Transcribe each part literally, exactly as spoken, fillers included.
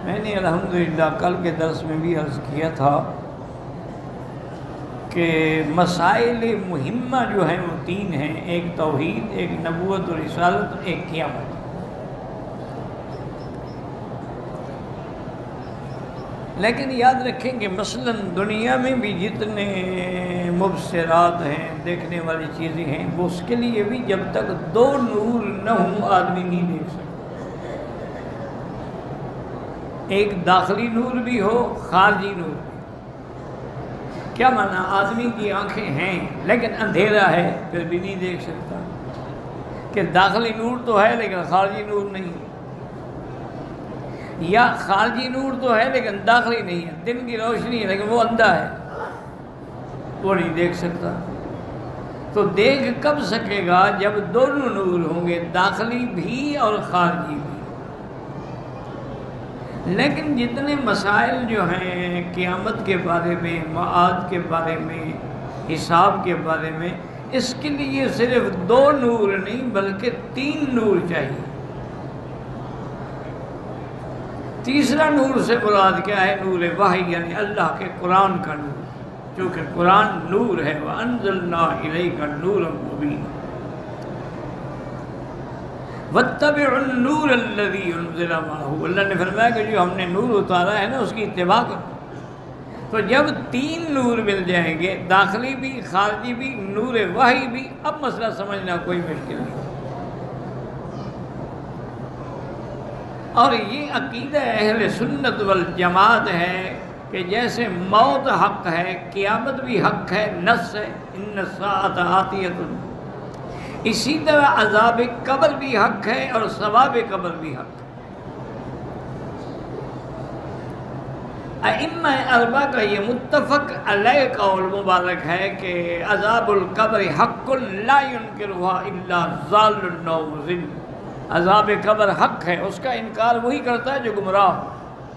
میں نے الحمدللہ کل کے درس میں بھی عرض کیا تھا کہ مسائل مہمہ جو ہیں وہ تین ہیں، ایک توحید، ایک نبوت و رسالت، ایک قیامت۔ لیکن یاد رکھیں کہ مثلا دنیا میں بھی جتنے مبصرات ہیں، دیکھنے والی چیزیں ہیں، وہ اس کے لیے بھی جب تک دو نور نہ ہوں آدمی نہیں دیکھ سکتا۔ ایک داخلی نور بھی ہو، خارجی نور بھی۔ کیا معنی؟ آدمی کی آنکھیں ہیں لیکن اندھیرا ہے، پھر بھی نہیں دیکھ سکتا، کہ داخلی نور تو ہے لیکن خارجی نور نہیں ہے، یا خارجی نور تو ہے لیکن داخلی نہیں ہے، دن کی روشنی ہے لیکن وہ اندھا ہے، وہ نہیں دیکھ سکتا۔ تو دیکھ کب سکے گا؟ جب دونوں نور ہوں گے، داخلی بھی اور خارجی بھی۔ لیکن جتنے مسائل جو ہیں قیامت کے بارے میں، معاد کے بارے میں، حساب کے بارے میں، اس کے لیے صرف دو نور نہیں بلکہ تین نور چاہیے۔ تیسرا نور سے مراد کیا ہے؟ نور وحی، یعنی اللہ کے قرآن کا نور، چونکہ قرآن نور ہے۔ وَأَنزَلْنَا إِلَيْكَ نُورًا مُبِينًا وَاتَّبِعُ النُّورَ الَّذِي أُنزِلَ مَعَهُ۔ اللہ نے فرمایا کہ جو ہم نے نور اتارا ہے نا، اس کی اتباع کرو۔ تو جب تین نور مل جائیں گے، داخلی بھی، خارجی بھی، نور وحی بھی، اب مسئلہ سمجھنا کوئی مشکل نہیں۔ اور یہ عقیدہ اہل سنت والجماعت ہے کہ جیسے موت حق ہے، قیامت بھی حق ہے، نص ہے، ان الساعۃ آتیۃ، اسی طرح عذاب قبر بھی حق ہے اور ثواب قبر بھی حق ہے۔ ائمہ اربعہ کا یہ متفق علیہ قول مبارک ہے کہ عذاب القبر حق لا ينکرها الا ضال او مضل۔ عذاب قبر حق ہے، اس کا انکار وہی کرتا ہے جو گمراہ ہو۔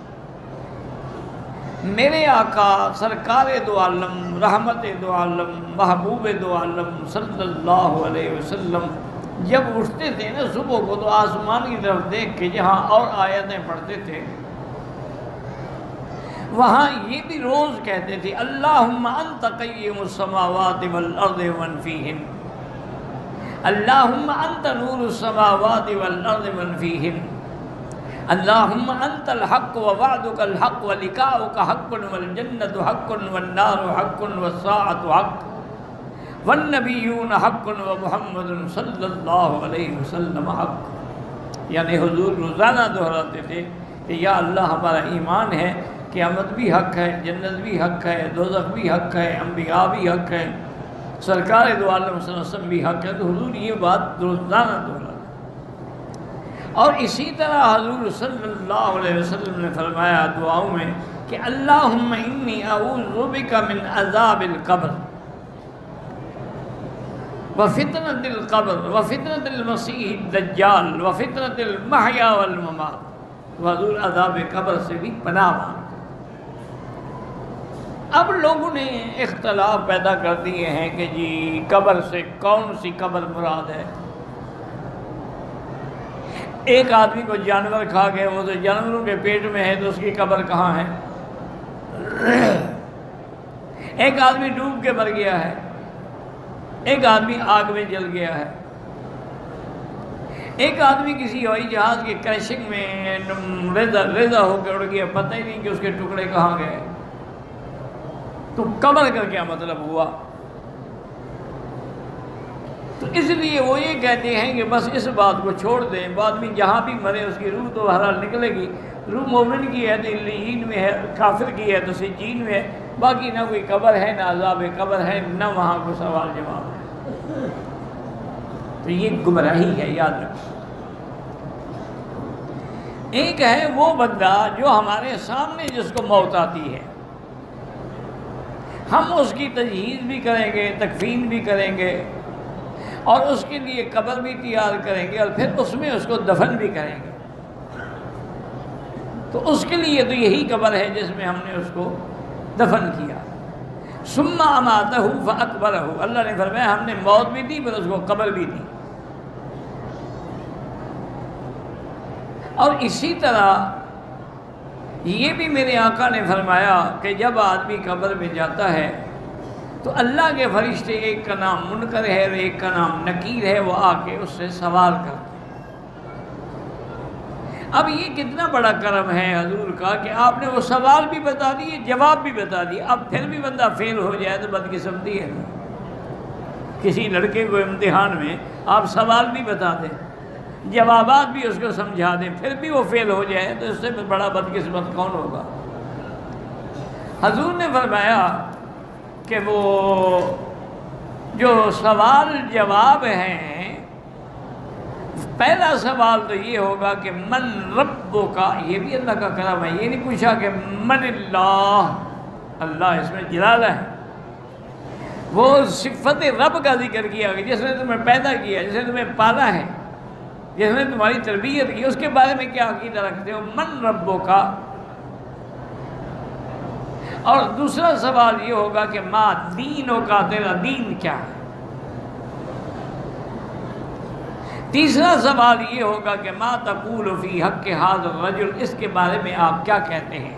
میرے آقا سرکار دو عالم، رحمت دو عالم، محبوب دو عالم صلی اللہ علیہ وسلم جب اٹھتے تھے نا صبح کو، تو آسمان کی طرف دیکھ کے جہاں اور آیتیں پڑھتے تھے، وہاں یہ بھی روز کہتے تھے اللہم انت قیم السماوات والارض ومن فیہن، اللہم انت نور السماوات والارض ومن فیہن، اللہم انت الحق ووعدک الحق ولقاؤک حق والجنت حق والنار حق والساعۃ حق والنبیون حق ومحمد صلی اللہ علیہ وسلم حق۔ یعنی حضور روزانہ دہراتے تھے کہ یا اللہ ہمارا ایمان ہے، قیامت بھی حق ہے، جنت بھی حق ہے، دوزخ بھی حق ہے، انبیاء بھی حق ہے، سرکار دو عالم صلی اللہ علیہ وسلم بھی حق ہے۔ تو حضور یہ بات روزانہ دہراتے۔ اور اسی طرح حضور صلی اللہ علیہ وسلم نے فرمایا دعاؤں میں کہ اللہم انی اعوذ بک من عذاب القبر وفتنة القبر وفتنة المسیح الدجال وفتنة المحیا والممات۔ حضور عذاب قبر سے بھی پناہ مانگتے۔ اب لوگوں نے اختلاف پیدا کر دیے ہیں کہ جی قبر سے کون سی قبر مراد ہے؟ ایک آدمی کو جانور کھا گئے، وہ تو جانوروں کے پیٹ میں ہے، تو اس کی قبر کہاں ہے؟ ایک آدمی ڈوب کے مر گیا ہے، ایک آدمی آگ میں جل گیا ہے، ایک آدمی کسی ہوائی جہاز کے کریشنگ میں ریزہ ریزہ ہو کے اڑ گیا، پتہ ہی نہیں کہ اس کے ٹکڑے کہاں گئے۔ تو قبر کا کیا مطلب ہوا؟ تو اس لیے وہ یہ کہتے ہیں کہ بس اس بات کو چھوڑ دیں، بعد میں جہاں بھی مرے اس کی روح تو بہرحال نکلے گی، روح مومن کی ہے تو علیین میں ہے، کافر کی ہے تو سجین میں ہے، باقی نہ کوئی قبر ہے، نہ عذاب قبر ہے، نہ وہاں کوئی سوال جواب ہے۔ تو یہ گمراہی ہے، یاد رکھو۔ ایک ہے وہ بندہ جو ہمارے سامنے جس کو موت آتی ہے، ہم اس کی تجہیز بھی کریں گے، تکفین بھی کریں گے، اور اس کے لیے قبر بھی تیار کریں گے، اور پھر اس میں اس کو دفن بھی کریں گے۔ تو اس کے لیے تو یہی قبر ہے جس میں ہم نے اس کو دفن کیا۔ ثم اماتہ فاقبرہ، اللہ نے فرمایا ہم نے موت بھی دی پر اس کو قبر بھی دی۔ اور اسی طرح یہ بھی میرے آقا نے فرمایا کہ جب آدمی قبر میں جاتا ہے تو اللہ کے فرشتے، ایک کا نام منکر ہے اور ایک کا نام نکیر ہے، وہ آ کے اس سے سوال کرتے ہیں۔ اب یہ کتنا بڑا کرم ہے حضور کا کہ آپ نے وہ سوال بھی بتا دیے، جواب بھی بتا دیے۔ اب پھر بھی بندہ فیل ہو جائے تو بدقسمتی ہے۔ کسی لڑکے کو امتحان میں آپ سوال بھی بتا دیں، جوابات بھی اس کو سمجھا دیں، پھر بھی وہ فیل ہو جائے تو اس سے بڑا بدقسمت کون ہوگا؟ حضور نے فرمایا کہ وہ جو سوال جواب ہیں، پہلا سوال تو یہ ہوگا کہ من ربک، یہ بھی اللہ کا کرم ہے۔ یہ نہیں پوچھا کہ من اللہ، اللہ اس میں جلالہ ہے، وہ صفت رب کا ذکر کیا کہ جس نے تمہیں پیدا کیا، جس نے تمہیں پالا ہے، جس نے تمہاری تربیت کی، اس کے بارے میں کیا عقیدہ رکھتے ہو؟ من ربک۔ اور دوسرا سوال یہ ہوگا کہ ما دینک، تیرا دین کیا ہے؟ تیسرا سوال یہ ہوگا کہ ما تقول فی حق ھذا الرجل، اس کے بارے میں آپ کیا کہتے ہیں؟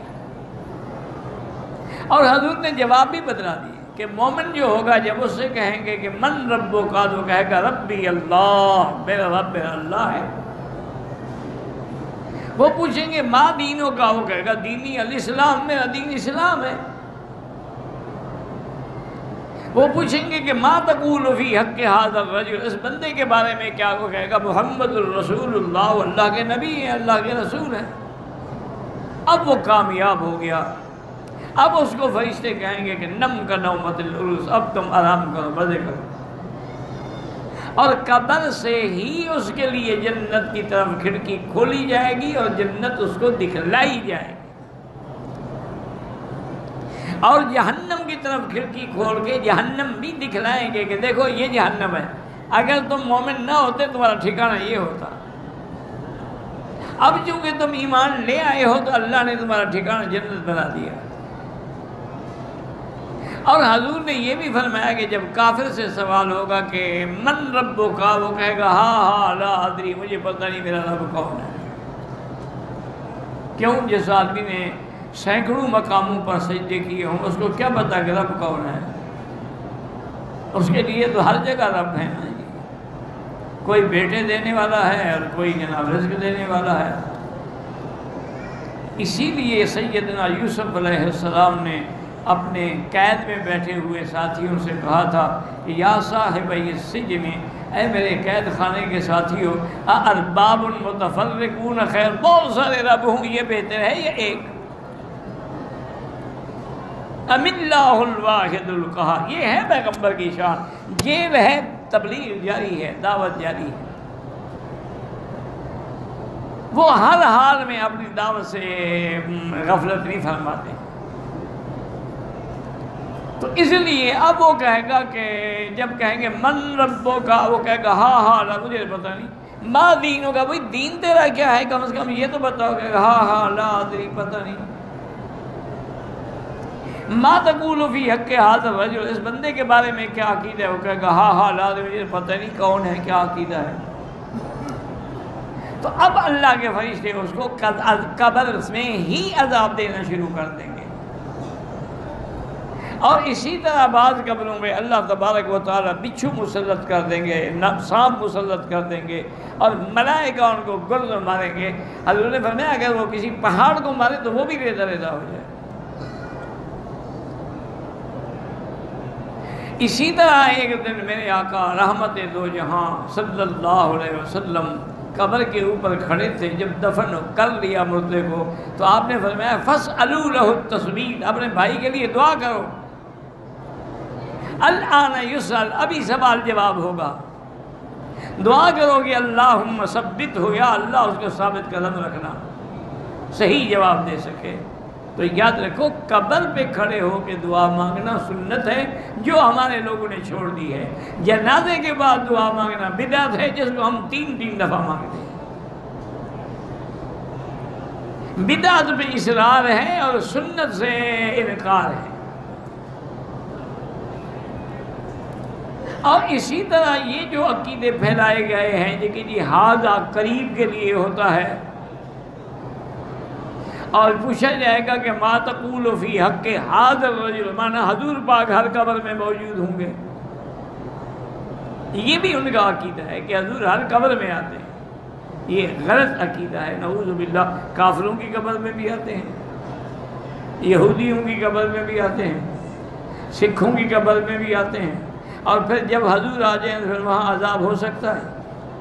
اور حضور نے جواب بھی بدلا دیے کہ مومن جو ہوگا جب اس سے کہیں گے کہ من ربک، تو کہے گا ربی اللہ، میرا رب اللہ ہے۔ وہ پوچھیں گے ما دینوں کا، وہ کہے گا دینی الاسلام، میرا دین اسلام ہے۔ وہ پوچھیں گے کہ ما تقول فی حق ھذا الرجل، اس بندے کے بارے میں کیا؟ وہ کہے گا محمد الرسول اللہ، اللہ کے نبی ہیں، اللہ کے رسول ہیں۔ اب وہ کامیاب ہو گیا۔ اب اس کو فرشتے کہیں گے کہ نم کا نومت العروس، اب تم آرام کرو، مزے کرو۔ اور قبر سے ہی اس کے لیے جنت کی طرف کھڑکی کھولی جائے گی اور جنت اس کو دکھلائی جائے گی، اور جہنم کی طرف کھڑکی کھول کے جہنم بھی دکھلائیں گے کہ دیکھو یہ جہنم ہے، اگر تم مومن نہ ہوتے تمہارا ٹھکانہ یہ ہوتا۔ اب چونکہ تم ایمان لے آئے ہو تو اللہ نے تمہارا ٹھکانہ جنت بنا دیا۔ اور حضور نے یہ بھی فرمایا کہ جب کافر سے سوال ہوگا کہ من ربک، وہ کہے گا ہاں ہاں لا ادری، مجھے پتہ نہیں میرا رب کون ہے۔ کیوں؟ جس آدمی نے سینکڑوں مقاموں پر سجدے کیے ہوں، اس کو کیا پتا کہ رب کون ہے؟ اس کے لیے تو ہر جگہ رب ہے نا جی، کوئی بیٹے دینے والا ہے اور کوئی جناب رزق دینے والا ہے۔ اسی لیے سیدنا یوسف علیہ السلام نے اپنے قید میں بیٹھے ہوئے ساتھیوں سے کہا تھا کہ یا صاحب السجن، اے میرے قید خانے کے ساتھیوں، ارباب متفرقون خیر، بہت سارے رب ہوں، یہ بہتر ہے یا ایک؟ ام اللہ الواحد القہار، یہ ہے پیغمبر کی شان، جیل ہے، تبلیغ جاری ہے، دعوت جاری ہے۔ وہ ہر حال میں اپنی دعوت سے غفلت نہیں فرماتے۔ تو اس لیے اب وہ کہے گا کہ جب کہیں گے من ربوں کا، وہ کہے گا ہاں ہاں لا، مجھے پتہ نہیں۔ ما دینوں کا، بھائی دین تیرا کیا ہے، کم از کم یہ تو بتاؤ۔ کہ ہاں ہاں لا ادری، پتہ نہیں۔ ما تقول فی حق ھذا الرجل، اس بندے کے بارے میں کیا عقیدہ ہے؟ وہ کہے گا ہاں ہاں لا ادری، مجھے پتہ نہیں کون ہے، کیا عقیدہ ہے۔ تو اب اللہ کے فرشتے اس کو قبر میں ہی عذاب دینا شروع کر دیں گے۔ اور اسی طرح بعض قبروں میں اللہ تبارک و تعالیٰ بچھو مسلط کر دیں گے، سانپ مسلط کر دیں گے، اور ملائکہ ان کو گرد ماریں گے۔ حضور نے فرمایا اگر وہ کسی پہاڑ کو مارے تو وہ بھی ریزہ ریزہ ہو جائے۔ اسی طرح ایک دن میرے آقا رحمت دو جہاں صلی اللہ علیہ وسلم قبر کے اوپر کھڑے تھے، جب دفن کر لیا مردے کو تو آپ نے فرمایا فاسألوا لہ التثبیت، اپنے بھائی کے لیے دعا کرو۔ الآن یسأل، ابھی سوال جواب ہوگا، دعا کرو گے اللہم ثبت ہو، یا اللہ اس کو ثابت قدم رکھنا، صحیح جواب دے سکے۔ تو یاد رکھو قبر پہ کھڑے ہو کے دعا مانگنا سنت ہے جو ہمارے لوگوں نے چھوڑ دی ہے۔ جنازے کے بعد دعا مانگنا بدعت ہے جس کو ہم تین تین دفعہ مانگتے ہیں۔ بدعت پہ اصرار ہے اور سنت سے انکار ہے۔ اور اسی طرح یہ جو عقیدے پھیلائے گئے ہیں کہ جی ہاذا قریب کے لیے ہوتا ہے، اور پوچھا جائے گا کہ ما تقول فی حق ھذا الرجل، مانا حضور پاک ہر قبر میں موجود ہوں گے. یہ بھی ان کا عقیدہ ہے کہ حضور ہر قبر میں آتے ہیں. یہ غلط عقیدہ ہے، نعوذ باللہ. کافروں کی قبر میں بھی آتے ہیں، یہودیوں کی قبر میں بھی آتے ہیں، سکھوں کی قبر میں بھی آتے ہیں، اور پھر جب حضور آ جائیں پھر وہاں عذاب ہو سکتا ہے.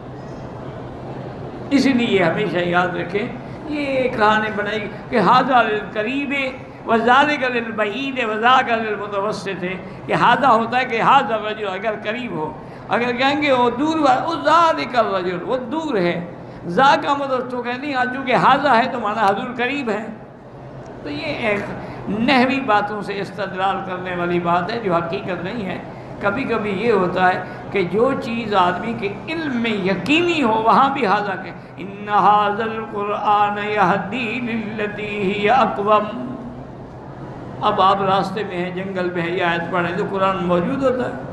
اس لیے ہمیشہ یاد رکھیں یہ کہانی بنائی کہ ھذا للقریب وذالک للبعید وذاک للمتوسط ہے، کہ ھذا ہوتا ہے کہ ھذا الرجل اگر قریب ہو، اگر کہیں گے وہ دور وہ ذالک الرجل وہ دور ہے، ذا کا مطلب تو کہ نہیں، چونکہ ھذا ہے تو مانا حضور قریب ہے. تو یہ ایک نحوی باتوں سے استدلال کرنے والی بات ہے جو حقیقت نہیں ہے. کبھی کبھی یہ ہوتا ہے کہ جو چیز آدمی کے علم میں یقینی ہو وہاں بھی ھذا کہ ان ھذا القرآن یہدی للتی ہی اقوم. اب آپ راستے میں ہیں، جنگل میں ہیں، یہ آیت پڑھیں تو قرآن موجود ہوتا ہے.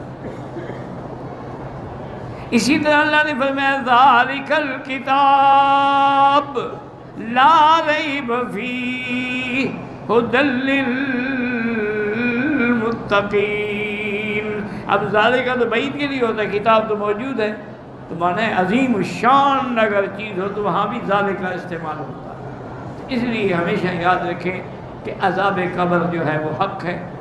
اسی طرح اللہ نے فرمایا ذالک الکتاب لا ریب فیہ ھدی للمتقین. اب ذالک تو بعید کے لیے ہوتا ہے، کتاب تو موجود ہے، تو مانا ہے عظیم الشان اگر چیز ہو تو وہاں بھی ذالک کا استعمال ہوتا ہے. اس لیے ہمیشہ یاد رکھیں کہ عذاب قبر جو ہے وہ حق ہے.